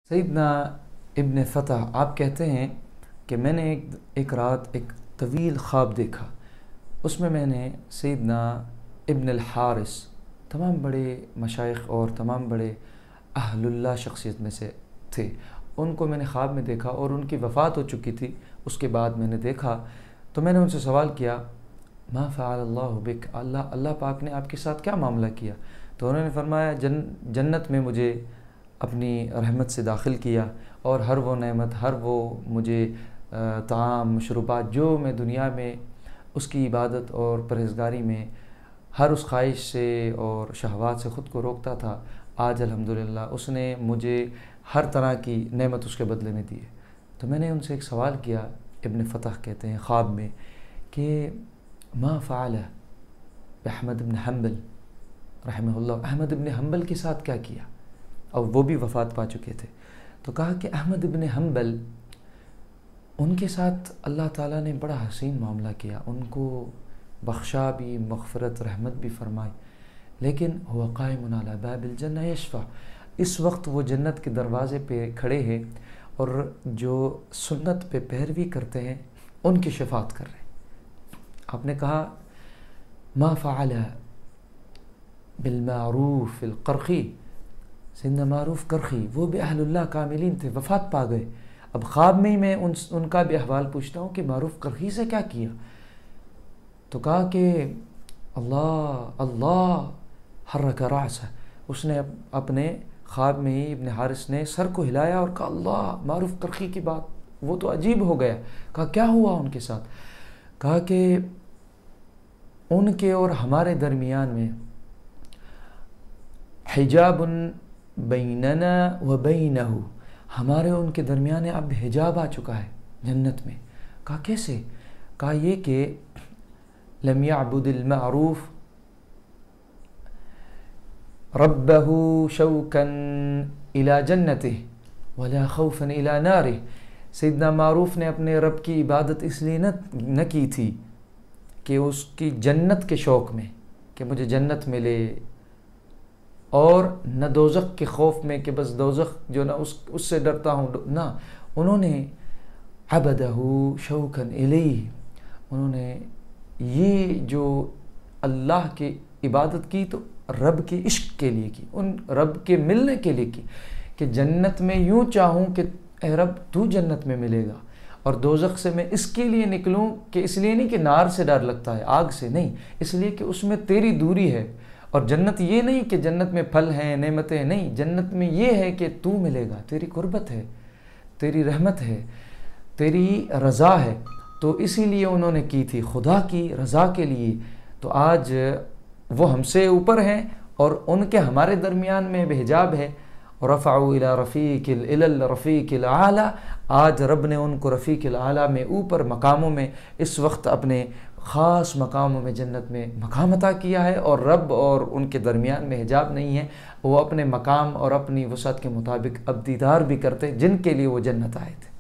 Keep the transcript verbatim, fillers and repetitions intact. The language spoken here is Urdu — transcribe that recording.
سیدنا ابن فتح آپ کہتے ہیں کہ میں نے ایک ایک رات ایک طویل خواب دیکھا۔ اس میں میں نے سیدنا ابن الحارث، تمام بڑے مشائخ اور تمام بڑے اہل اللہ شخصیت میں سے تھے، ان کو میں نے خواب میں دیکھا اور ان کی وفات ہو چکی تھی۔ اس کے بعد میں نے دیکھا تو میں نے ان سے سوال کیا، ما فعل اللہ بک، اللہ اللہ پاک نے آپ کے ساتھ کیا معاملہ کیا؟ تو انہوں نے فرمایا جن جنت میں مجھے اپنی رحمت سے داخل کیا، اور ہر وہ نعمت، ہر وہ مجھے طعام مشروبات جو میں دنیا میں اس کی عبادت اور پرہیزگاری میں ہر اس خواہش سے اور شہوات سے خود کو روکتا تھا، آج الحمدللہ اس نے مجھے ہر طرح کی نعمت اس کے بدلے میں دی ہے۔ تو میں نے ان سے ایک سوال کیا، ابن فتح کہتے ہیں خواب میں، کہ ما فعل احمد بن حنبل رحمہ اللہ، احمد بن حنبل کے ساتھ کیا کیا؟ اور وہ بھی وفات پا چکے تھے۔ تو کہا کہ احمد بن حنبل، ان کے ساتھ اللہ تعالیٰ نے بڑا حسین معاملہ کیا، ان کو بخشا بھی، مغفرت رحمت بھی فرمائی، لیکن هو قائم علی باب الجنہ یشفع، اس وقت وہ جنت کے دروازے پہ کھڑے ہیں اور جو سنت پہ پیروی کرتے ہیں ان کی شفاعت کر رہے ہیں۔ آپ نے کہا ما فعل بالمعروف القرخی، سیدنا معروف کرخی، وہ بھی اہل اللہ کاملین تھے، وفات پا گئے۔ اب خواب میں ہی میں ان ان کا بھی احوال پوچھتا ہوں کہ معروف کرخی سے کیا کیا؟ تو کہا کہ اللہ اللہ حرک رأسہ، اس نے اپنے خواب میں ہی ابن حارث نے سر کو ہلایا اور کہا اللہ، معروف کرخی کی بات، وہ تو عجیب ہو گیا۔ کہا کیا ہوا ان کے ساتھ؟ کہا کہ ان کے اور ہمارے درمیان میں حجاب بیننا و بینہ، ہمارے ان کے درمیان اب حجاب آ چکا ہے جنت میں۔ کہا کیسے؟ کہا یہ کہ لم یعبد المعروف ربہ شوکا الى جنتہ ولا خوفا الى نارہ، سیدنا معروف نے اپنے رب کی عبادت اس لیے نہ کی تھی کہ اس کی جنت کے شوق میں، کہ مجھے جنت ملے، اور نہ دوزخ کے خوف میں کہ بس دوزخ جو نہ اس اس سے ڈرتا ہوں، نہ، انہوں نے عبدہ شوکا الیہ، انہوں نے یہ جو اللہ کی عبادت کی تو رب کے عشق کے لیے کی، ان رب کے ملنے کے لیے کی، کہ جنت میں یوں چاہوں کہ اے رب تو جنت میں ملے گا، اور دوزخ سے میں اس کے لیے نکلوں کہ اس لیے نہیں کہ نار سے ڈر لگتا ہے، آگ سے نہیں، اس لیے کہ اس میں تیری دوری ہے، اور جنت یہ نہیں کہ جنت میں پھل ہیں، نعمتیں نہیں، جنت میں یہ ہے کہ تو ملے گا، تیری قربت ہے، تیری رحمت ہے، تیری رضا ہے۔ تو اسی لیے انہوں نے کی تھی، خدا کی رضا کے لیے۔ تو آج وہ ہم سے اوپر ہیں اور ان کے ہمارے درمیان میں حجاب ہے۔ رفعوا الى رفیق الى الرفیق الاعلی، آج رب نے ان کو رفیق الاعلی میں، اوپر مقاموں میں، اس وقت اپنے خاص مقاموں میں جنت میں مقام عطا کیا ہے، اور رب اور ان کے درمیان میں حجاب نہیں ہے، وہ اپنے مقام اور اپنی وسعت کے مطابق اب دیدار بھی کرتے جن کے لیے وہ جنت آئے تھے۔